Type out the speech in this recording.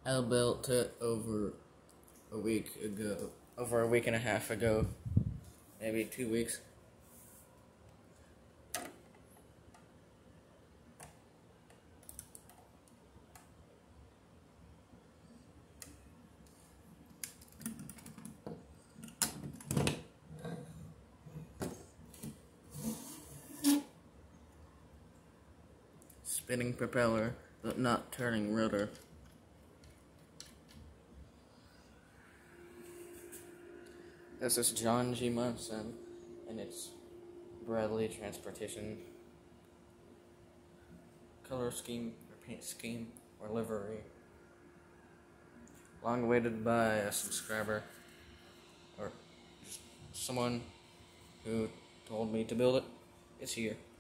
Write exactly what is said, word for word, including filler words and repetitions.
I built it over a week ago, over a week and a half ago, maybe two weeks. Spinning propeller, but not turning rotor. This is John G. Munson, and it's Bradley Transportation. Color scheme, or paint scheme, or livery. Long awaited by a subscriber, or just someone who told me to build it. It's here.